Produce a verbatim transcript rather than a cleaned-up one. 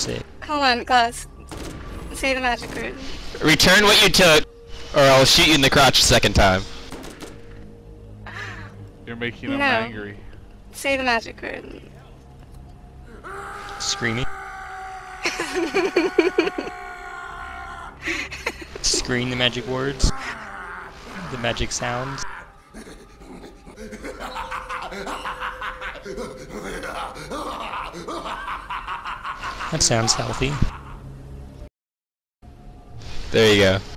say. Hold on, Glass. Say the magic word. Return what you took, or I'll shoot you in the crotch a second time. You're making him No. angry. Say the magic word. Screaming. Scream the magic words. The magic sounds. That sounds healthy. There you go.